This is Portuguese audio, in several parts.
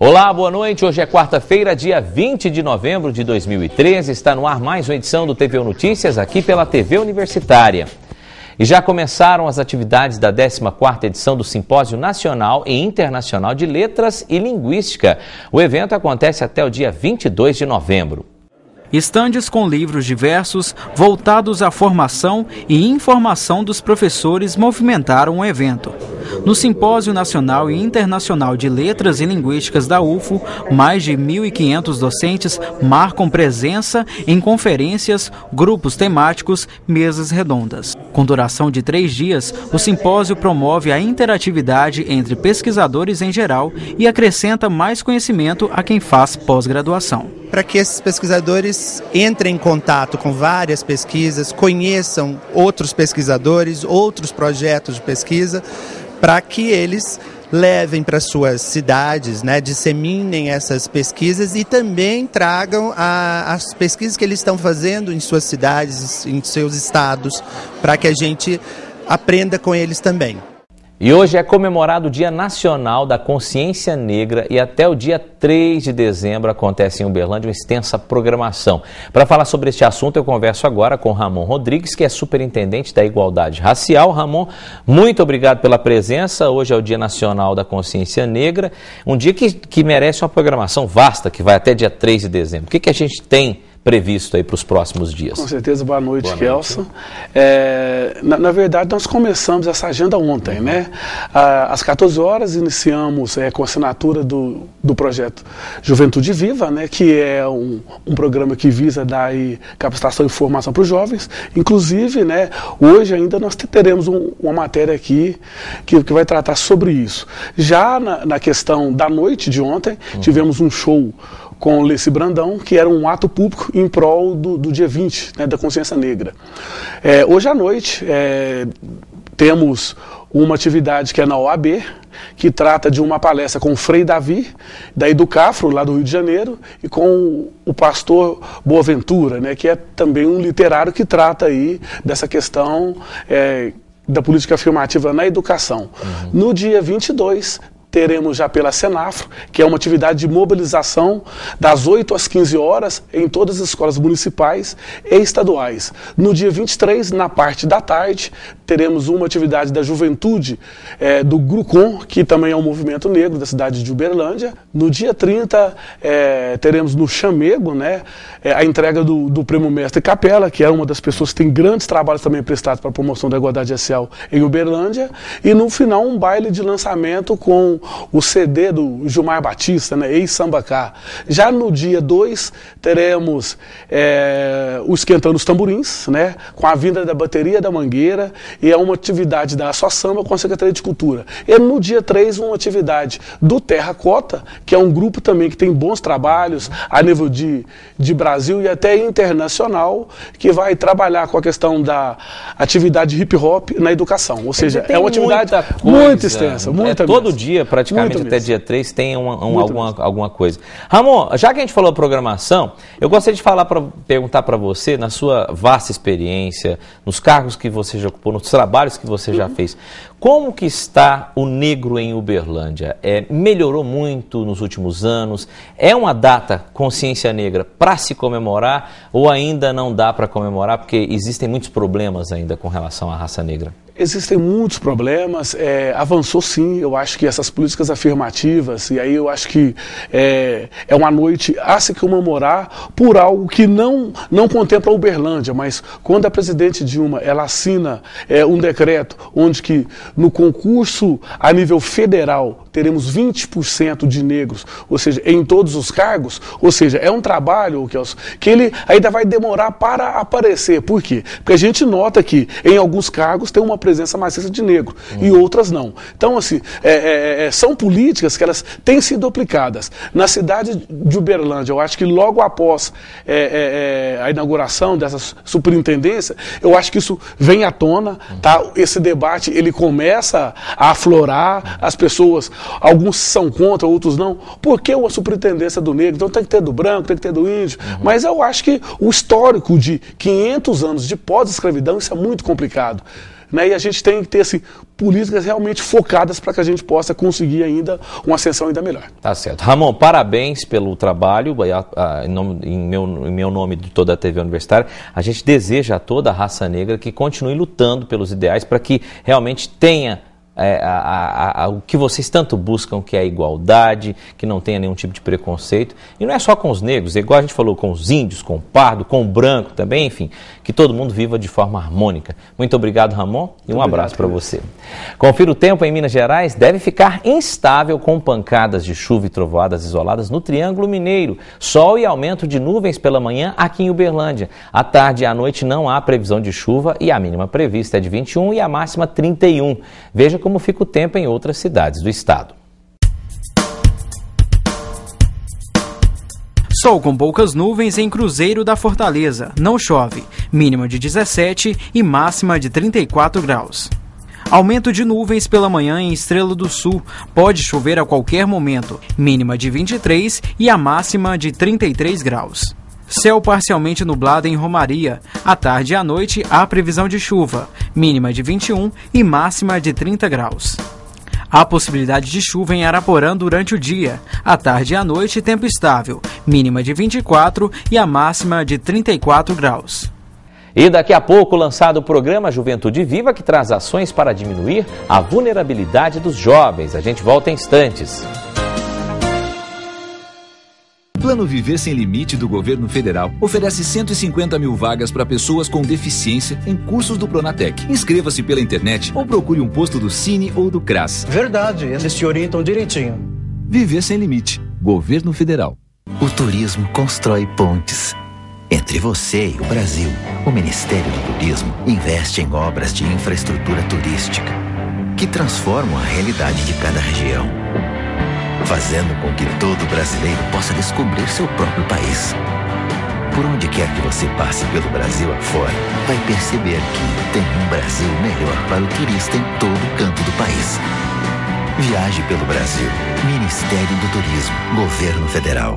Olá, boa noite. Hoje é quarta-feira, dia 20 de novembro de 2013. Está no ar mais uma edição do TVU Notícias, aqui pela TV Universitária. E já começaram as atividades da 14ª edição do Simpósio Nacional e Internacional de Letras e Linguística. O evento acontece até o dia 22 de novembro. Estandes com livros diversos voltados à formação e informação dos professores movimentaram o evento. No Simpósio Nacional e Internacional de Letras e Linguísticas da UFO, mais de 1.500 docentes marcam presença em conferências, grupos temáticos, mesas redondas. Com duração de 3 dias, o simpósio promove a interatividade entre pesquisadores em geral e acrescenta mais conhecimento a quem faz pós-graduação. Para que esses pesquisadores entrem em contato com várias pesquisas, conheçam outros pesquisadores, outros projetos de pesquisa, para que eles levem para suas cidades, disseminem essas pesquisas e também tragam as pesquisas que eles estão fazendo em suas cidades, em seus estados, para que a gente aprenda com eles também. E hoje é comemorado o Dia Nacional da Consciência Negra e até o dia 3 de dezembro acontece em Uberlândia uma extensa programação. Para falar sobre este assunto, eu converso agora com Ramon Rodrigues, que é superintendente da Igualdade Racial. Ramon, muito obrigado pela presença. Hoje é o Dia Nacional da Consciência Negra, um dia que merece uma programação vasta, que vai até dia 3 de dezembro. O que a gente tem previsto aí para os próximos dias? Com certeza, boa noite, Kelson. Na verdade, nós começamos essa agenda ontem, Às 14 horas iniciamos com a assinatura do projeto Juventude Viva, que é um programa que visa dar aí capacitação e formação para os jovens. Inclusive, hoje ainda nós teremos uma matéria aqui que vai tratar sobre isso. Já na questão da noite de ontem, tivemos um show com o Leci Brandão, que era um ato público em prol do dia 20, da consciência negra. Hoje à noite temos uma atividade que é na OAB, que trata de uma palestra com o Frei Davi, da Educafro, lá do Rio de Janeiro, e com o pastor Boaventura, que é também um literário que trata aí dessa questão da política afirmativa na educação. No dia 22, teremos já pela Senafro, que é uma atividade de mobilização das 8 às 15 horas em todas as escolas municipais e estaduais. No dia 23, na parte da tarde, teremos uma atividade da juventude do GRUCON, que também é um movimento negro da cidade de Uberlândia. No dia 30, teremos no Chamego, a entrega do Prêmio Mestre Capela, que é uma das pessoas que tem grandes trabalhos também prestados para a promoção da igualdade racial em Uberlândia. E no final, um baile de lançamento com o CD do Gilmar Batista, ex-Sambacá. Já no dia 2, teremos o Esquentando os Tamborins, com a vinda da bateria da Mangueira, e é uma atividade da Só Samba com a Secretaria de Cultura. E no dia 3, uma atividade do Terracota, que é um grupo também que tem bons trabalhos a nível de Brasil e até internacional, que vai trabalhar com a questão da atividade hip-hop na educação. Ou seja, é uma atividade muito extensa. Todo dia, praticamente até dia 3, tem alguma coisa. Ramon, já que a gente falou de programação, eu gostaria de perguntar para você, na sua vasta experiência, nos cargos que você já ocupou, nos trabalhos que você já fez, como que está o negro em Uberlândia? Melhorou muito nos últimos anos? É uma data consciência negra para se comemorar ou ainda não dá para comemorar porque existem muitos problemas ainda com relação à raça negra? Existem muitos problemas, avançou sim, eu acho que essas políticas afirmativas, e aí eu acho que é uma noite a se comemorar por algo que não contempla a Uberlândia, mas quando a presidente Dilma, ela assina um decreto onde que no concurso a nível federal teremos 20% de negros, ou seja, em todos os cargos, ou seja, é um trabalho, Kelson, que ele ainda vai demorar para aparecer. Por quê? Porque a gente nota que em alguns cargos tem uma presença maciça de negro e outras não. Então, assim, são políticas que elas têm sido aplicadas. Na cidade de Uberlândia, eu acho que logo após a inauguração dessa superintendência, eu acho que isso vem à tona, tá? Esse debate, ele começa a aflorar, as pessoas, alguns são contra, outros não. Por que uma superintendência do negro? Então tem que ter do branco, tem que ter do índio. Mas eu acho que o histórico de 500 anos de pós-escravidão, isso é muito complicado. né? E a gente tem que ter assim, políticas realmente focadas para que a gente possa conseguir ainda uma ascensão ainda melhor. Tá certo. Ramon, parabéns pelo trabalho, em meu nome de toda a TV Universitária. A gente deseja a toda a raça negra que continue lutando pelos ideais para que realmente tenha o que vocês tanto buscam, que é a igualdade, que não tenha nenhum tipo de preconceito. E não é só com os negros, é igual a gente falou, com os índios, com o pardo, com o branco também, enfim, que todo mundo viva de forma harmônica. Muito obrigado, Ramon, e um abraço para você. Confira o tempo em Minas Gerais, deve ficar instável com pancadas de chuva e trovoadas isoladas no Triângulo Mineiro. Sol e aumento de nuvens pela manhã aqui em Uberlândia. À tarde e à noite não há previsão de chuva e a mínima prevista é de 21 e a máxima 31. Veja como fica o tempo em outras cidades do estado. Sol com poucas nuvens em Cruzeiro da Fortaleza. Não chove. Mínima de 17 e máxima de 34 graus. Aumento de nuvens pela manhã em Estrela do Sul. Pode chover a qualquer momento. Mínima de 23 e a máxima de 33 graus. Céu parcialmente nublado em Romaria. À tarde e à noite há previsão de chuva. Mínima de 21 e máxima de 30 graus. Há possibilidade de chuva em Araporã durante o dia. À tarde e à noite, tempo estável. Mínima de 24 e a máxima de 34 graus. E daqui a pouco, lançado o programa Juventude Viva, que traz ações para diminuir a vulnerabilidade dos jovens. A gente volta em instantes. Plano Viver Sem Limite do Governo Federal oferece 150 mil vagas para pessoas com deficiência em cursos do Pronatec. Inscreva-se pela internet ou procure um posto do Cine ou do CRAS. Verdade, eles te orientam direitinho. Viver Sem Limite, Governo Federal. O turismo constrói pontes entre você e o Brasil. O Ministério do Turismo investe em obras de infraestrutura turística que transformam a realidade de cada região, fazendo com que todo brasileiro possa descobrir seu próprio país. Por onde quer que você passe pelo Brasil afora, vai perceber que tem um Brasil melhor para o turista em todo canto do país. Viaje pelo Brasil. Ministério do Turismo. Governo Federal.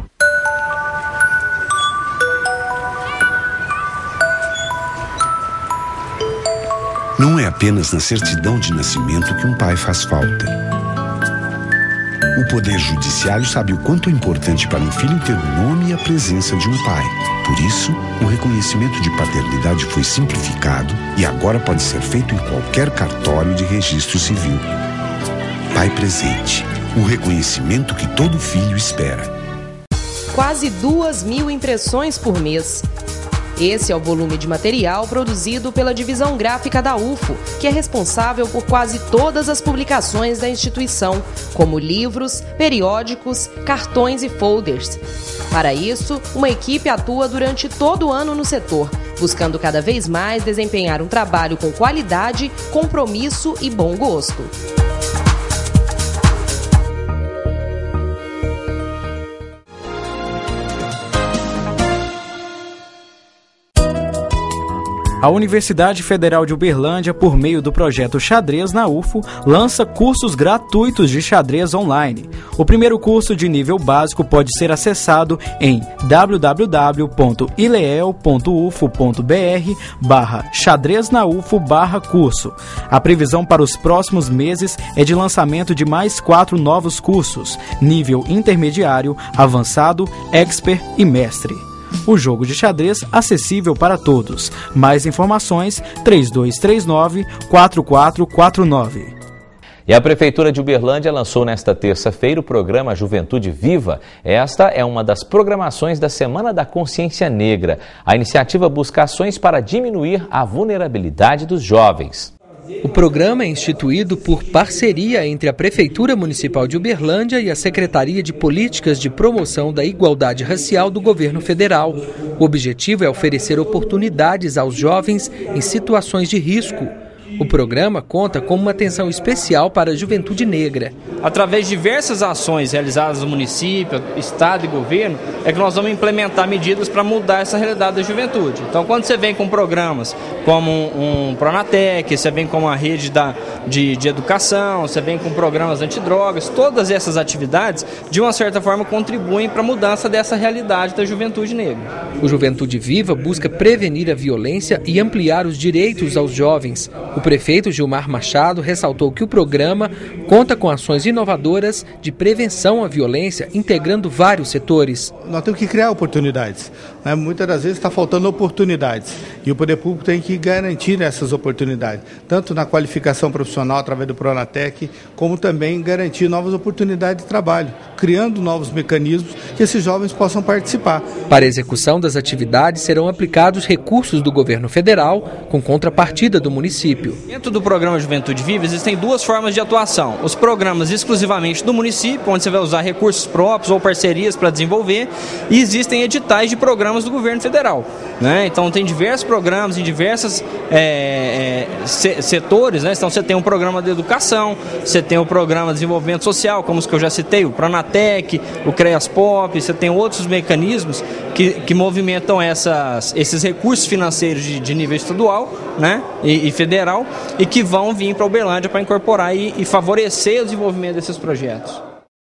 Não é apenas na certidão de nascimento que um pai faz falta. O Poder Judiciário sabe o quanto é importante para um filho ter o nome e a presença de um pai. Por isso, o reconhecimento de paternidade foi simplificado e agora pode ser feito em qualquer cartório de registro civil. Pai presente. O reconhecimento que todo filho espera. Quase 2.000 impressões por mês. Esse é o volume de material produzido pela divisão gráfica da UFO, que é responsável por quase todas as publicações da instituição, como livros, periódicos, cartões e folders. Para isso, uma equipe atua durante todo o ano no setor, buscando cada vez mais desempenhar um trabalho com qualidade, compromisso e bom gosto. A Universidade Federal de Uberlândia, por meio do projeto Xadrez na UFO, lança cursos gratuitos de xadrez online. O primeiro curso de nível básico pode ser acessado em www.ileel.ufo.br/xadreznaufo/curso. A previsão para os próximos meses é de lançamento de mais 4 novos cursos, nível intermediário, avançado, expert e mestre. O jogo de xadrez acessível para todos. Mais informações 3239-4449. E a Prefeitura de Uberlândia lançou nesta terça-feira o programa Juventude Viva. Esta é uma das programações da Semana da Consciência Negra. A iniciativa busca ações para diminuir a vulnerabilidade dos jovens. O programa é instituído por parceria entre a Prefeitura Municipal de Uberlândia e a Secretaria de Políticas de Promoção da Igualdade Racial do Governo Federal. O objetivo é oferecer oportunidades aos jovens em situações de risco. O programa conta com uma atenção especial para a juventude negra. Através de diversas ações realizadas no município, estado e governo, é que nós vamos implementar medidas para mudar essa realidade da juventude. Então, quando você vem com programas como um Pronatec, você vem com uma rede de educação, você vem com programas antidrogas, todas essas atividades, de uma certa forma, contribuem para a mudança dessa realidade da juventude negra. O Juventude Viva busca prevenir a violência e ampliar os direitos aos jovens. O prefeito Gilmar Machado ressaltou que o programa conta com ações inovadoras de prevenção à violência, integrando vários setores. Nós temos que criar oportunidades, né? Muitas das vezes está faltando oportunidades e o poder público tem que garantir essas oportunidades, tanto na qualificação profissional através do Pronatec, como também garantir novas oportunidades de trabalho, criando novos mecanismos que esses jovens possam participar. Para a execução das atividades serão aplicados recursos do governo federal com contrapartida do município. Dentro do programa Juventude Viva existem duas formas de atuação. Os programas exclusivamente do município, onde você vai usar recursos próprios ou parcerias para desenvolver, e existem editais de programas do governo federal, né? Então tem diversos programas em diversos setores, né? Então você tem um programa de educação, você tem o programa de desenvolvimento social, como os que eu já citei, o Pronatec, o CREASPOP, você tem outros mecanismos que movimentam esses recursos financeiros de nível estadual, né, e federal, e que vão vir para Uberlândia para incorporar e favorecer o desenvolvimento desses projetos.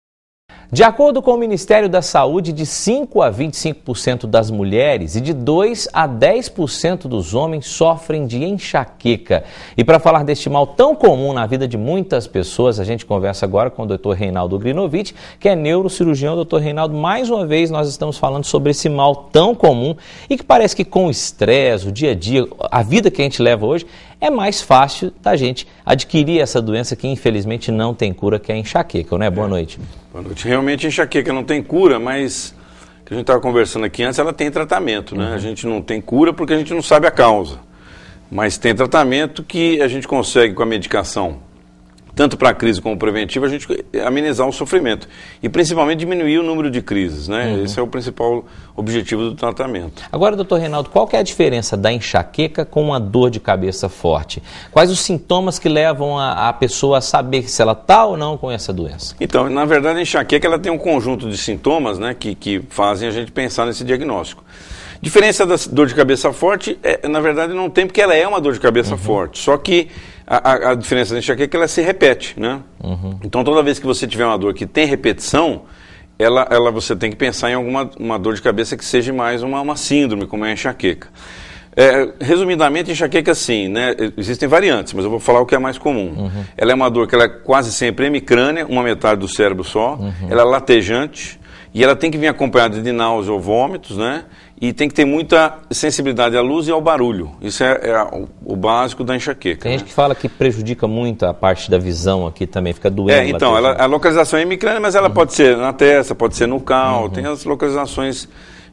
De acordo com o Ministério da Saúde, de 5% a 25% das mulheres e de 2% a 10% dos homens sofrem de enxaqueca. E para falar deste mal tão comum na vida de muitas pessoas, a gente conversa agora com o Dr. Reinaldo Grinovich, que é neurocirurgião. Dr. Reinaldo, mais uma vez nós estamos falando sobre esse mal tão comum e que parece que com o estresse, o dia a dia, a vida que a gente leva hoje, é mais fácil da gente adquirir essa doença que infelizmente não tem cura, que é a enxaqueca, né? Boa noite. Boa noite. Realmente a enxaqueca não tem cura, mas que a gente estava conversando aqui antes, ela tem tratamento, né? A gente não tem cura porque a gente não sabe a causa, mas tem tratamento que a gente consegue com a medicação, tanto para a crise como preventiva, a gente amenizar o sofrimento e principalmente diminuir o número de crises, né? Esse é o principal objetivo do tratamento. Agora, doutor Reinaldo, qual que é a diferença da enxaqueca com uma dor de cabeça forte? Quais os sintomas que levam a pessoa a saber se ela está ou não com essa doença? Então, na verdade, a enxaqueca ela tem um conjunto de sintomas, né, que fazem a gente pensar nesse diagnóstico. Diferença da dor de cabeça forte, na verdade, não tem, porque ela é uma dor de cabeça forte, só que a diferença da enxaqueca é que ela se repete, né? Então, toda vez que você tiver uma dor que tem repetição, você tem que pensar em uma dor de cabeça que seja mais uma síndrome, como é a enxaqueca. Resumidamente, a enxaqueca, sim, né? Existem variantes, mas eu vou falar o que é mais comum. Ela é uma dor que ela é quase sempre hemicrânea, uma metade do cérebro só, ela é latejante, e ela tem que vir acompanhada de náusea ou vômitos, né? E tem que ter muita sensibilidade à luz e ao barulho. Isso é o básico da enxaqueca. Tem gente que fala que prejudica muito a parte da visão aqui também, fica doendo. Então, a localização é hemicrânea, mas ela pode ser na testa, pode ser no cal, tem as localizações,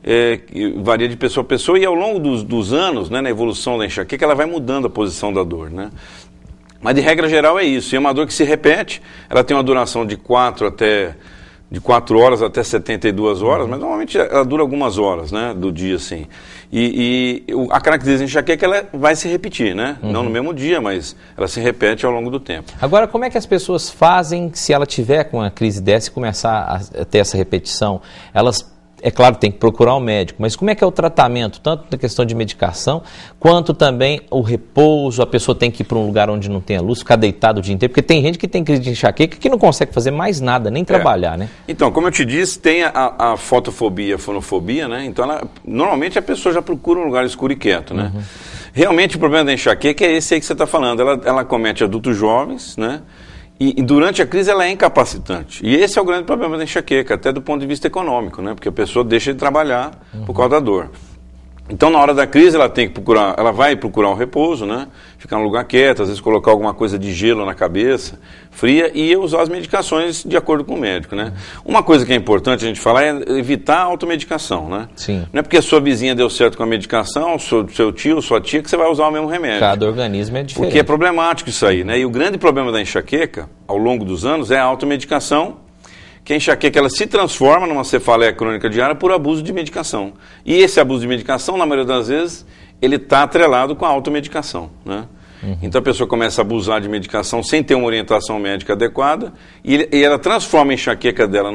varia de pessoa a pessoa, e ao longo dos anos, né, na evolução da enxaqueca, ela vai mudando a posição da dor, né? Mas de regra geral é isso, e é uma dor que se repete, ela tem uma duração de 4 horas até 72 horas, mas normalmente ela dura algumas horas, né, do dia, assim. E a característica da enxaqueca, ela vai se repetir, né? Não no mesmo dia, mas ela se repete ao longo do tempo. Agora, como é que as pessoas fazem se ela tiver com uma crise dessa e começar a ter essa repetição? Elas, é claro, tem que procurar um médico, mas como é que é o tratamento, tanto na questão de medicação, quanto também o repouso? A pessoa tem que ir para um lugar onde não tenha luz, ficar deitado o dia inteiro, porque tem gente que tem crise de enxaqueca que não consegue fazer mais nada, nem trabalhar, né? Então, como eu te disse, tem a fotofobia e a fonofobia, né? Então, normalmente a pessoa já procura um lugar escuro e quieto, né? Realmente o problema da enxaqueca é esse aí que você está falando, ela comete adultos jovens, né? E durante a crise ela é incapacitante. E esse é o grande problema da enxaqueca, até do ponto de vista econômico, né? Porque a pessoa deixa de trabalhar por causa da dor. Então, na hora da crise, ela vai procurar um repouso, né? Ficar num lugar quieto, às vezes colocar alguma coisa de gelo na cabeça, fria, e usar as medicações de acordo com o médico, né? Uma coisa que é importante a gente falar é evitar a automedicação, né? Sim. Não é porque a sua vizinha deu certo com a medicação, seu tio, sua tia, que você vai usar o mesmo remédio. Cada organismo é diferente. Porque é problemático isso aí, né? E o grande problema da enxaqueca, ao longo dos anos, é a automedicação, que a enxaqueca ela se transforma numa cefaleia crônica diária por abuso de medicação. E esse abuso de medicação, na maioria das vezes, ele está atrelado com a automedicação, né? Então a pessoa começa a abusar de medicação sem ter uma orientação médica adequada e ela transforma a enxaqueca dela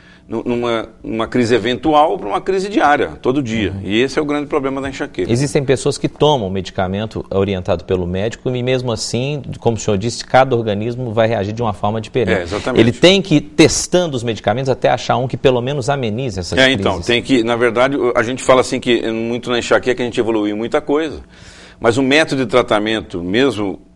numa crise eventual para uma crise diária, todo dia. E esse é o grande problema da enxaqueca. Existem pessoas que tomam medicamento orientado pelo médico e mesmo assim, como o senhor disse, cada organismo vai reagir de uma forma diferente. Exatamente. Ele tem que ir testando os medicamentos até achar um que pelo menos amenize essas crises. Então, tem que, na verdade, a gente fala assim que muito na enxaqueca a gente evoluiu muita coisa, mas o método de tratamento, mesmo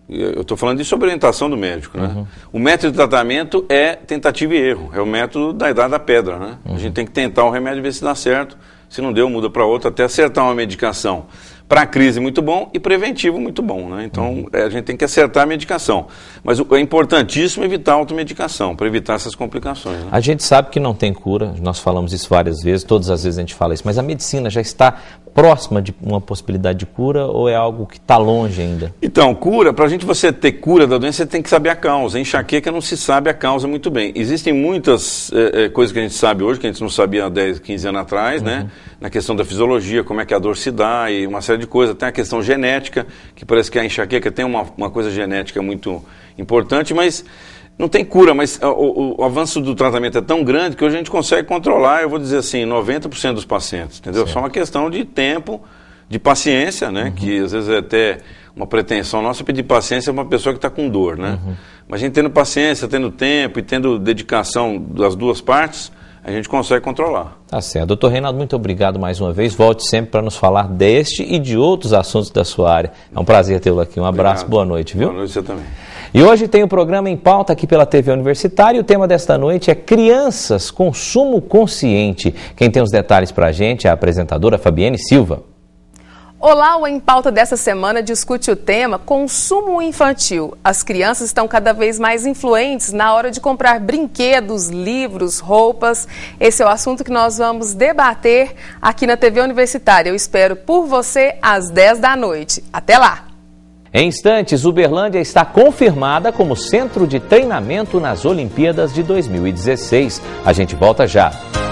Eu estou falando disso sobre orientação do médico, né? O método de tratamento é tentativa e erro, é o método da idade da pedra, né? A gente tem que tentar o remédio e ver se dá certo, se não deu, muda para outra, até acertar uma medicação. Para crise muito bom e preventivo muito bom, né? Então a gente tem que acertar a medicação. Mas é importantíssimo evitar a automedicação, para evitar essas complicações. Né? A gente sabe que não tem cura, nós falamos isso várias vezes, todas as vezes a gente fala isso, mas a medicina já está próxima de uma possibilidade de cura ou é algo que está longe ainda? Então, cura, para você ter cura da doença, você tem que saber a causa. A enxaqueca não se sabe a causa muito bem. Existem muitas coisas que a gente sabe hoje, que a gente não sabia há 10, 15 anos atrás, né? Na questão da fisiologia, como é que a dor se dá e uma série de coisas. Tem a questão genética, que parece que a enxaqueca tem uma coisa genética muito importante, mas não tem cura. Mas o avanço do tratamento é tão grande que hoje a gente consegue controlar, eu vou dizer assim, 90% dos pacientes, entendeu? Certo. Só uma questão de tempo, de paciência, né? Que às vezes é até uma pretensão nossa pedir paciência para uma pessoa que está com dor, né? Mas a gente tendo paciência, tendo tempo e tendo dedicação das duas partes, a gente consegue controlar. Tá certo. Doutor Reinaldo, muito obrigado mais uma vez. Volte sempre para nos falar deste e de outros assuntos da sua área. É um prazer tê-lo aqui. Um abraço, boa noite, viu? Boa noite, você também. E hoje tem o programa em pauta aqui pela TV Universitária e o tema desta noite é Crianças, Consumo Consciente. Quem tem os detalhes para a gente é a apresentadora Fabiane Silva. Olá, o Em Pauta dessa semana discute o tema consumo infantil. As crianças estão cada vez mais influentes na hora de comprar brinquedos, livros, roupas. Esse é o assunto que nós vamos debater aqui na TV Universitária. Eu espero por você às 10 da noite. Até lá! Em instantes, Uberlândia está confirmada como centro de treinamento nas Olimpíadas de 2016. A gente volta já.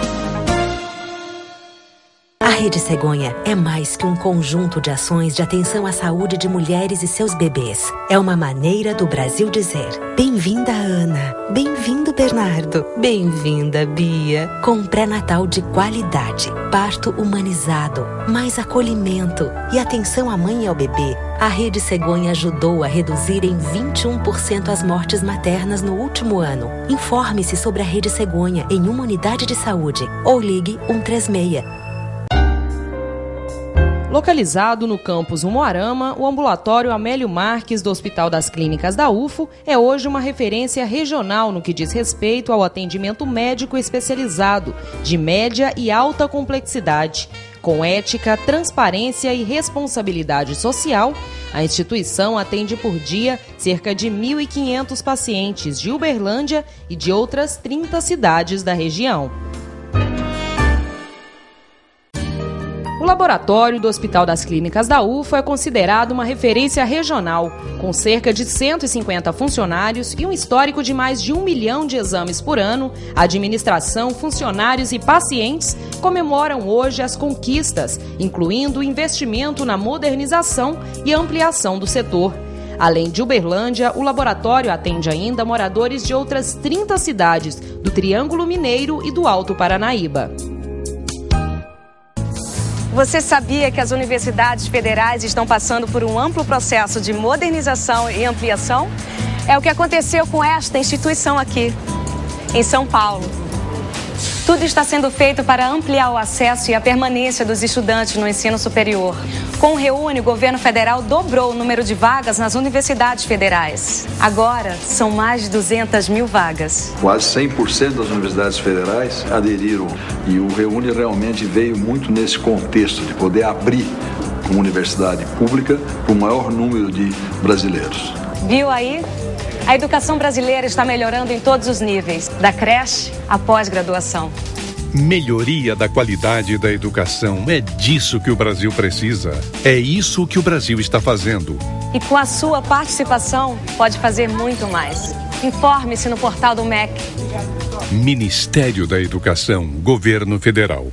A Rede Cegonha é mais que um conjunto de ações de atenção à saúde de mulheres e seus bebês. É uma maneira do Brasil dizer: bem-vinda, Ana. Bem-vindo, Bernardo. Bem-vinda, Bia. Com um pré-natal de qualidade, parto humanizado, mais acolhimento e atenção à mãe e ao bebê, a Rede Cegonha ajudou a reduzir em 21% as mortes maternas no último ano. Informe-se sobre a Rede Cegonha em uma unidade de saúde ou ligue 136. Localizado no campus Umuarama, o ambulatório Amélio Marques do Hospital das Clínicas da UFO é hoje uma referência regional no que diz respeito ao atendimento médico especializado, de média e alta complexidade. Com ética, transparência e responsabilidade social, a instituição atende por dia cerca de 1.500 pacientes de Uberlândia e de outras 30 cidades da região. O laboratório do Hospital das Clínicas da UFO é considerado uma referência regional, com cerca de 150 funcionários e um histórico de mais de 1 milhão de exames por ano. A administração, funcionários e pacientes comemoram hoje as conquistas, incluindo o investimento na modernização e ampliação do setor. Além de Uberlândia, o laboratório atende ainda moradores de outras 30 cidades do Triângulo Mineiro e do Alto Paranaíba. Você sabia que as universidades federais estão passando por um amplo processo de modernização e ampliação? É o que aconteceu com esta instituição aqui, em São Paulo. Tudo está sendo feito para ampliar o acesso e a permanência dos estudantes no ensino superior. Com o Reúne, o governo federal dobrou o número de vagas nas universidades federais. Agora, são mais de 200 mil vagas. Quase 100% das universidades federais aderiram e o Reúne realmente veio muito nesse contexto de poder abrir uma universidade pública para o maior número de brasileiros. Viu aí? A educação brasileira está melhorando em todos os níveis, da creche à pós-graduação. Melhoria da qualidade da educação, é disso que o Brasil precisa. É isso que o Brasil está fazendo. E com a sua participação, pode fazer muito mais. Informe-se no portal do MEC. Ministério da Educação, Governo Federal.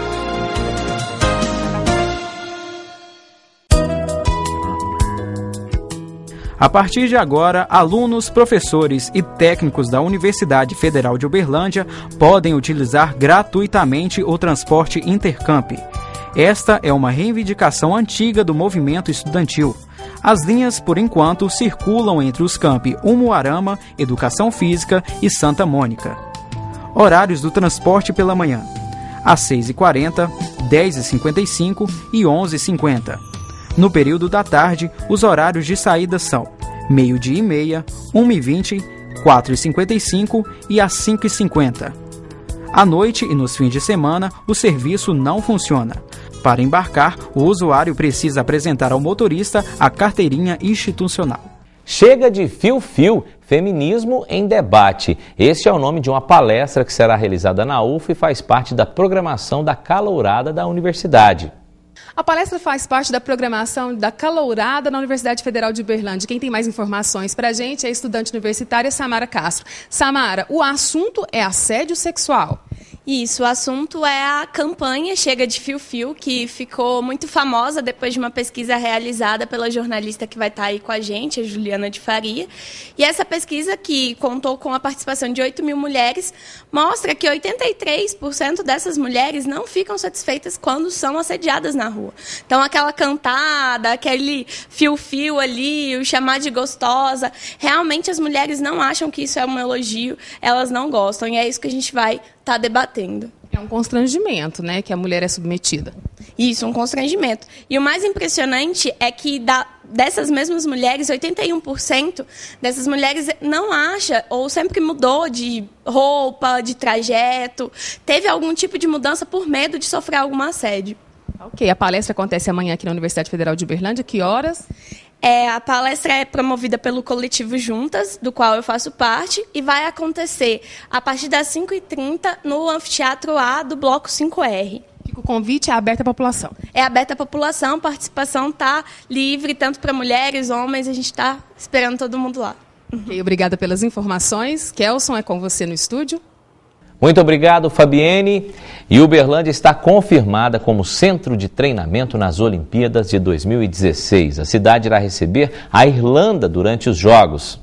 A partir de agora, alunos, professores e técnicos da Universidade Federal de Uberlândia podem utilizar gratuitamente o transporte Intercamp. Esta é uma reivindicação antiga do movimento estudantil. As linhas, por enquanto, circulam entre os campi Umuarama, Educação Física e Santa Mônica. Horários do transporte pela manhã: às 6h40, 10h55 e 11h50. No período da tarde, os horários de saída são meio-dia e meia, 1h20, 4h55 e às 5h50. À noite e nos fins de semana, o serviço não funciona. Para embarcar, o usuário precisa apresentar ao motorista a carteirinha institucional. Chega de fio-fio, feminismo em debate. Este é o nome de uma palestra que será realizada na UF e faz parte da programação da Calourada da Universidade. A palestra faz parte da programação da Calourada na Universidade Federal de Uberlândia. Quem tem mais informações para a gente é a estudante universitária Samara Castro. Samara, o assunto é assédio sexual. Isso, o assunto é a campanha Chega de Fio-Fio, que ficou muito famosa depois de uma pesquisa realizada pela jornalista que vai estar aí com a gente, a Juliana de Faria. E essa pesquisa, que contou com a participação de 8.000 mulheres, mostra que 83% dessas mulheres não ficam satisfeitas quando são assediadas na rua. Então, aquela cantada, aquele fio-fio ali, o chamar de gostosa, realmente as mulheres não acham que isso é um elogio, elas não gostam. E é isso que a gente vai estar debatendo. É um constrangimento, né, que a mulher é submetida. Isso, um constrangimento. E o mais impressionante é que dessas mesmas mulheres, 81% dessas mulheres não acha ou sempre mudou de roupa, de trajeto, teve algum tipo de mudança por medo de sofrer algum assédio. Ok, a palestra acontece amanhã aqui na Universidade Federal de Uberlândia, que horas? A palestra é promovida pelo coletivo Juntas, do qual eu faço parte, e vai acontecer a partir das 5h30 no Anfiteatro A do Bloco 5R. O convite é aberto à população? É aberto à população, a participação está livre, tanto para mulheres, homens, a gente está esperando todo mundo lá. Ok, obrigada pelas informações. Kelson, é com você no estúdio. Muito obrigado, Fabienne. E Uberlândia está confirmada como centro de treinamento nas Olimpíadas de 2016. A cidade irá receber a Irlanda durante os Jogos.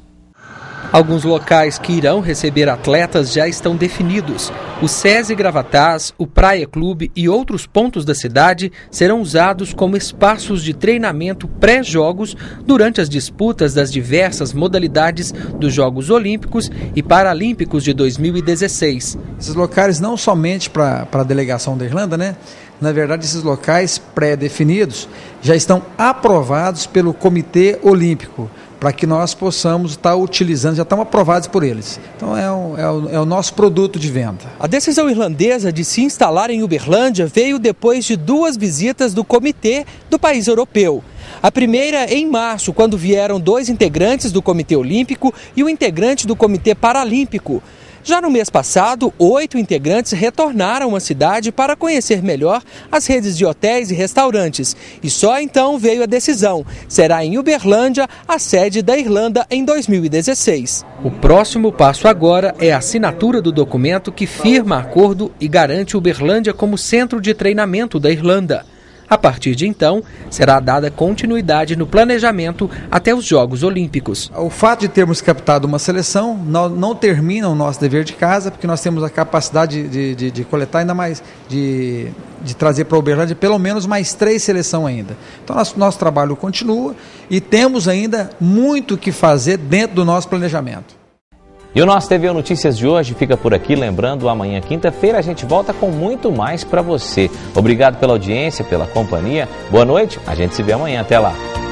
Alguns locais que irão receber atletas já estão definidos. O SESI Gravatás, o Praia Clube e outros pontos da cidade serão usados como espaços de treinamento pré-jogos durante as disputas das diversas modalidades dos Jogos Olímpicos e Paralímpicos de 2016. Esses locais não somente para a delegação da Irlanda, né? Na verdade, esses locais pré-definidos já estão aprovados pelo Comitê Olímpico, para que nós possamos estar utilizando, já estão aprovados por eles. Então é o nosso produto de venda. A decisão irlandesa de se instalar em Uberlândia veio depois de 2 visitas do comitê do país europeu. A primeira em março, quando vieram 2 integrantes do Comitê Olímpico e um integrante do Comitê Paralímpico. Já no mês passado, 8 integrantes retornaram à cidade para conhecer melhor as redes de hotéis e restaurantes. E só então veio a decisão. Será em Uberlândia a sede da Irlanda em 2016. O próximo passo agora é a assinatura do documento que firma acordo e garante Uberlândia como centro de treinamento da Irlanda. A partir de então, será dada continuidade no planejamento até os Jogos Olímpicos. O fato de termos captado uma seleção não termina o nosso dever de casa, porque nós temos a capacidade de coletar ainda mais, de trazer para a Uberlândia pelo menos mais 3 seleções ainda. Então, nosso trabalho continua e temos ainda muito o que fazer dentro do nosso planejamento. E o nosso TV Notícias de hoje fica por aqui. Lembrando, amanhã, quinta-feira, a gente volta com muito mais para você. Obrigado pela audiência, pela companhia. Boa noite, a gente se vê amanhã. Até lá.